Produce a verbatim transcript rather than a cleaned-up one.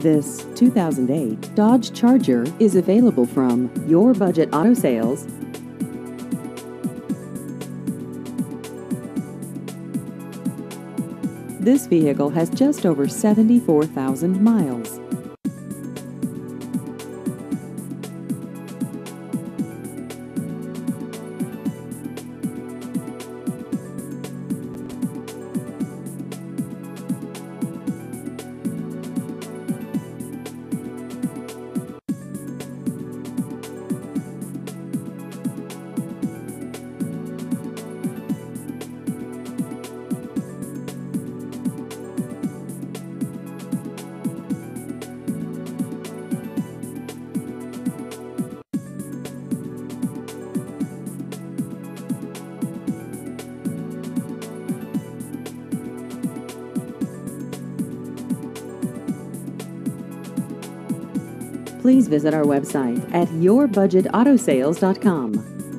This two thousand eight Dodge Charger is available from Your Budget Auto Sales. This vehicle has just over seventy-four thousand miles. Please visit our website at your budget auto sales dot com.